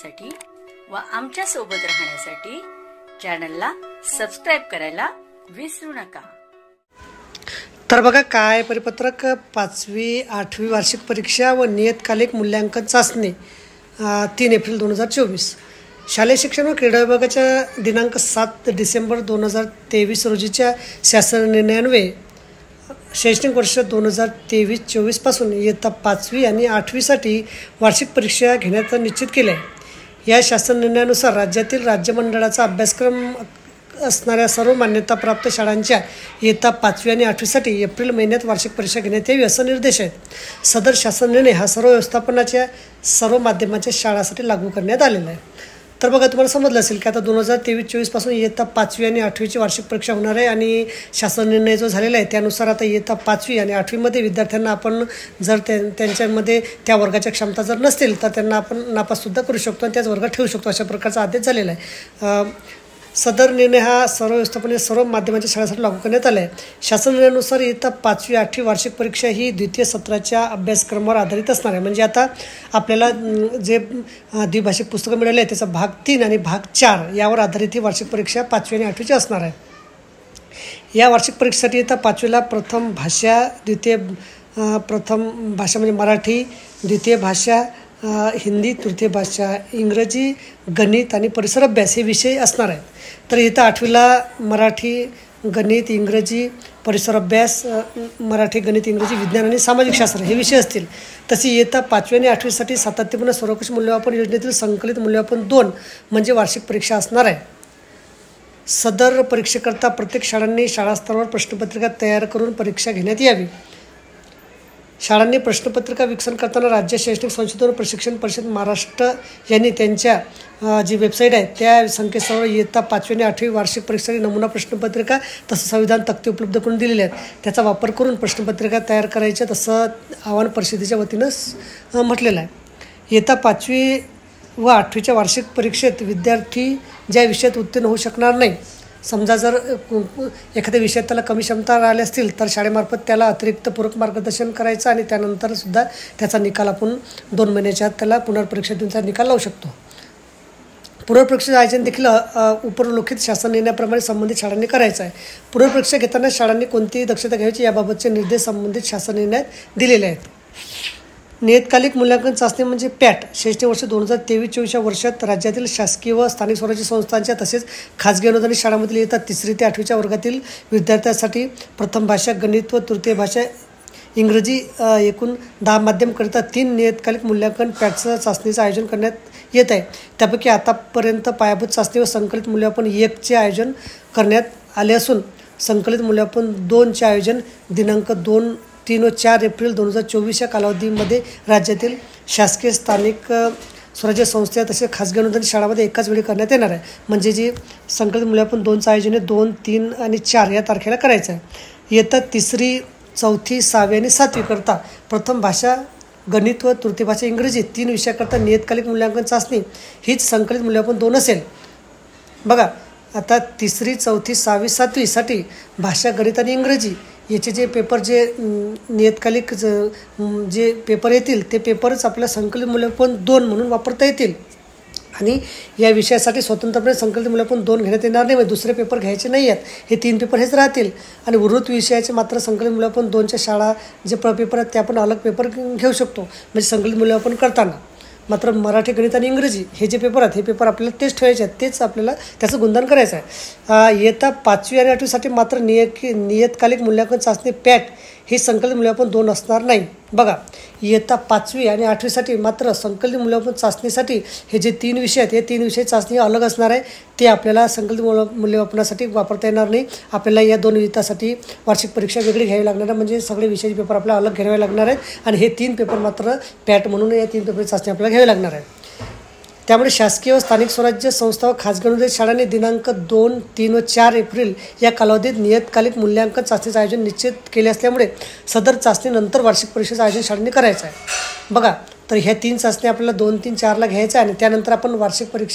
पाहण्यासाठी व आमच्या सोबत राहण्यासाठी चॅनलला सबस्क्राइब करायला विसरू नका। तर बघा काय परिपत्रक 5वी 8वी वार्षिक परीक्षा व नियतकालिक मूल्यांकन चाचणी 3 एप्रिल 2024 शालेय शिक्षण व क्रीडा विभागाच्या दिनांक 7 डिसेंबर 2023 रोजीच्या शासन निर्णयान्वये शैक्षणिक वर्ष 2023-24 पासून इयत्ता 5वी आणि 8वीसाठी वार्षिक परीक्षा घेण्याचं निश्चित केले आहे। या शासन निर्णयानुसार राज्यातील राज्य मंडळाचा अभ्यासक्रम असणाऱ्या सर्व मान्यताप्राप्त शाळांच्या इयत्ता 5वी आणि 8वीसाठी एप्रिल महिन्यात वार्षिक परीक्षा घेण्यात यावी असा निर्देश आहे। सदर शासन निर्णय हा सर्व व्यवस्थापनाच्या सर्व माध्यमांच्या शाळांसाठी लागू करण्यात आलेला आहे। तर बघा तुम्हाला समजलं असेल की आता 2023-24 पासून इयत्ता 5वी आणि 8वीची वार्षिक परीक्षा होणार आहे आणि शासन निर्णय जो झालेला आहे त्यानुसार आता इयत्ता 5वी आणि 8वीमध्ये विद्यार्थ्यांना आपण जर त्यांच्यामध्ये त्या वर्गाच्या क्षमता जर नसतील तर त्यांना आपण नापाससुद्धा करू शकतो आणि त्याच वर्गात ठेवू शकतो अशा प्रकारचा आदेश झालेला आहे। सदर निर्णय हा सर्व व्यवस्थापन सर्व माध्यमांच्या शाळांसाठी लागू करण्यात आला आहे। शासन निर्णयानुसार इयत्ता 5वी 8वी वार्षिक परीक्षा ही द्वितीय सत्राच्या अभ्यासक्रमावर आधारित असणार आहे। म्हणजे आता आपल्याला जे द्विभाषिक पुस्तकं मिळाले आहे त्याचा भाग 3 आणि भाग 4 यावर आधारित ही वार्षिक परीक्षा 5वी आणि 8वीची असणार आहे। या वार्षिक परीक्षेसाठी इयत्ता 5वीला प्रथम भाषा म्हणजे मराठी, द्वितीय भाषा हिंदी, तृतीय भाषा इंग्रजी, गणित आणि परिसर अभ्यास हे विषय असणार आहेत। तर इयत्ता 8वीला मराठी, गणित, इंग्रजी, परिसर अभ्यास, मराठी, गणित, इंग्रजी, विज्ञान आणि सामाजिक शास्त्र हे विषय असतील। तशी इयत्ता 5वी आणि 8वीसाठी सातत्यपूर्ण सर्वकष मूल्यमापन योजनेतील संकलित मूल्यमापन 2 म्हणजे वार्षिक परीक्षा असणार आहे। सदर परीक्षेकरता प्रत्येक शाळांनी शाळास्तरावर प्रश्नपत्रिका तयार करून परीक्षा घेण्यात यावी। शाळांनी प्रश्नपत्रिका विकसन करताना राज्य शैक्षणिक संशोधन प्रशिक्षण परिषद महाराष्ट्र यांनी त्यांच्या जी वेबसाईट आहे त्या संकेतस्थळावर इयत्ता 5वी आणि 8वी वार्षिक परीक्षेसाठी नमुना प्रश्नपत्रिका तसं संविधान तक्ते उपलब्ध करून दिलेले आहेत। त्याचा वापर करून प्रश्नपत्रिका तयार करायच्या तसं आवाहन परिषदेच्या वतीनं म्हटलेलं आहे। इयत्ता 5वी व 8वीच्या वार्षिक परीक्षेत विद्यार्थी ज्या विषयात उत्तीर्ण होऊ शकणार नाही, समजा जर एखाद्या विषयात त्याला कमी क्षमता राहिल्या असतील तर शाळेमार्फत त्याला अतिरिक्त पूरक मार्गदर्शन करायचं आणि त्यानंतरसुद्धा त्याचा निकाल आपण 2 महिन्याच्या आत त्याला पुनर्परीक्षा देऊन निकाल लावू शकतो। पुनर्परीक्षेचं आयोजन देखील उपरोल्लेखित शासन निर्णयाप्रमाणे संबंधित शाळांनी करायचं आहे। पुनर्परीक्षा घेताना शाळांनी कोणतीही दक्षता घ्यायची याबाबतचे निर्देश संबंधित शासन निर्णयात दिलेले आहेत। नियतकालिक मूल्यांकन चाचणी म्हणजे पॅट शैक्षणिक वर्ष 2023-24 वर्षात राज्यातील शासकीय व स्थानिक स्वराज्य संस्थांच्या तसेच खाजगी अनुदानित शाळांमधील इयत्ता 3री ते 8वीच्या वर्गातील विद्यार्थ्यांसाठी प्रथम भाषा गणित व तृतीय भाषा इंग्रजी एकूण 10 माध्यमकरिता 3 नियतकालिक मूल्यांकन पॅटचं चाचणीचं आयोजन करण्यात येत आहे। त्यापैकी आतापर्यंत पायाभूत चाचणी व संकलित मूल्यमापन 1चे आयोजन करण्यात आले असून संकलित मूल्यमापन 2चे आयोजन दिनांक 2, 3 व 4 एप्रिल 2024 या कालावधीमध्ये राज्यातील शासकीय स्थानिक स्वराज्य संस्था तसेच खाजगी अनुदानित शाळांमध्ये एकाच वेळी करण्यात येणार आहे। म्हणजे जी संकलित मूल्यमापन 2चं आयोजन आहे 2, 3 आणि 4 या तारखेला करायचं आहे। इयत्ता 3री, 4थी, 6वी आणि 7वी करता प्रथम भाषा गणित व तृतीय भाषा इंग्रजी 3 विषयाकरता नियतकालिक मूल्यांकन चाचणी हीच संकलित मूल्यमापन 2 असेल। बघा आता 3री, 4थी, 6वी, 7वीसाठी भाषा गणित आणि इंग्रजी याचे जे पेपर जे नियतकालिक जे पेपर येतील ते पेपरच आपल्याला संकलित मूल्यमापन 2 म्हणून वापरता येतील आणि या विषयासाठी स्वतंत्रपणे संकलित मूल्यमापन 2 घेण्यात येणार नाही। म्हणजे दुसरे पेपर घ्यायचे नाही आहेत, हे 3 पेपर हेच राहतील आणि उर्वरित विषयाचे मात्र संकलित मूल्यमापन 2च्या शाळा जे पेपर आहेत ते आपण अलग पेपर घेऊ शकतो। म्हणजे संकलित मूल्यमापन करताना मात्र मराठी, गणित आणि इंग्रजी हे जे पेपर आहेत हे पेपर आपल्याला तेच ठेवायचे आहेत, तेच आपल्याला त्याचं गुणधन करायचं आहे। इयत्ता 5वी आणि 8वीसाठी मात्र नियतकालिक मूल्यांकन चाचणी पॅट ही संकलित मूल्यमापन 2 असणार नाही। बघा इयत्ता 5वी आणि 8वीसाठी मात्र संकलित मूल्यमापन चाचणीसाठी हे जे 3 विषय आहेत हे 3 विषय चाचणी अलग असणार आहे, ते आपल्याला संकलित मूल्यमापनासाठी वापरता येणार नाही। आपल्याला या 2 विषयासाठी वार्षिक परीक्षा वेगळी घ्यावी लागणार आहे। म्हणजे सगळे विषयाचे पेपर आपल्याला अलग घ्यावे लागणार आहेत आणि हे 3 पेपर मात्र पॅट म्हणून या 3 पेपर चाचणी आपल्याला घ्यावी लागणार आहे। त्यामुळे शासकीय व स्थानिक स्वराज्य संस्था व खाजगी अनुदानित शाळांनी दिनांक 2, 3 व 4 एप्रिल या कालावधीत नियतकालिक मूल्यांकन चाचणीचं आयोजन निश्चित केले असल्यामुळे सदर चाचणीनंतर वार्षिक परीक्षेचं आयोजन शाळांनी करायचं आहे। बघा तर ह्या 3 चाचण्या आपल्याला 2, 3, 4ला घ्यायच्या आणि त्यानंतर आपण वार्षिक परीक्षा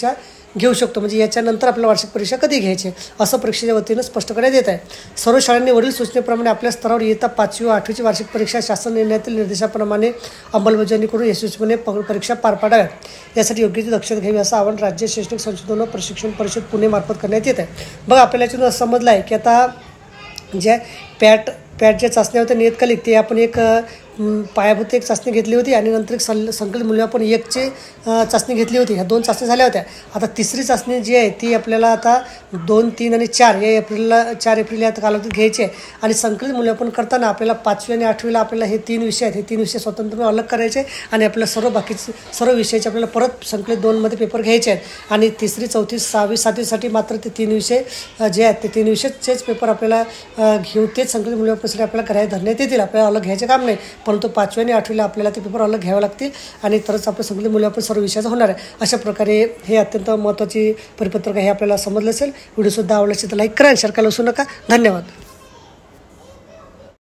घेऊ शकतो. म्हणजे याच्यानंतर आपल्याला वार्षिक परीक्षा कधी घ्यायची असं परीक्षेच्या वतीनं स्पष्ट करण्यात येत आहे. सर्व शाळांनी वरील सूचनेप्रमाणे आपल्या स्तरावर इयत्ता 5वी व 8वीची वार्षिक परीक्षा शासन निर्णयातील निर्देशाप्रमाणे अंमलबजावणी करून यशस्वीपणे परीक्षा पार पाडाव्यात. यासाठी योग्य ती दक्षता घ्यावी असं आवाहन राज्य शैक्षणिक संशोधन व प्रशिक्षण परिषद पुणे मार्फत करण्यात येत आहे. बघा आपल्याला याच्यातून असं समजलं आहे की आता जे पॅट ज्या चाचण्या होत्या नियतकालिक ते आपण एक पायाभूत एक चाचणी घेतली होती आणि नंतर एक संकलित मूल्यमापन 1ची चाचणी घेतली होती. ह्या 2 चाचणी झाल्या होत्या. आता तिसरी चाचणी जी आहे ती आपल्याला आता 2, 3 आणि 4 या 4 एप्रिल या कालावधीत घ्यायची आहे. आणि संकलित मूल्यमापन करताना आपल्याला 5वी आणि 8वीला आपल्याला हे 3 विषय आहेत, हे 3 विषय स्वतंत्रपणे अलग करायचे आणि आपल्याला बाकीचे सर्व विषयाचे आपल्याला परत संकलित 2मध्ये पेपर घ्यायचे आहेत. आणि 3री, 4थी, 6वी, 7वीसाठी मात्र ते 3 विषय जे आहेत ते 3 विषयचेच पेपर आपल्याला घेऊन तेच संकलित मूल्यमापनासाठी आपल्याला करायला धरण्यात येतील. आपल्याला अलग घ्यायचे काम नाही, परंतु 5वी आणि 8वीला आपल्याला ते पेपर अलग घ्यावे लागतील आणि तरच आपलं संकलित मूल्यमापन सर्व विषयाचं होणार आहे. अशा प्रकारे हे अत्यंत महत्त्वाची परिपत्रक हे आपल्याला समजलं असेल. व्हिडिओसुद्धा आवडला असेल तर लाईक करा आणि शेअर करायला विसरू नका. धन्यवाद.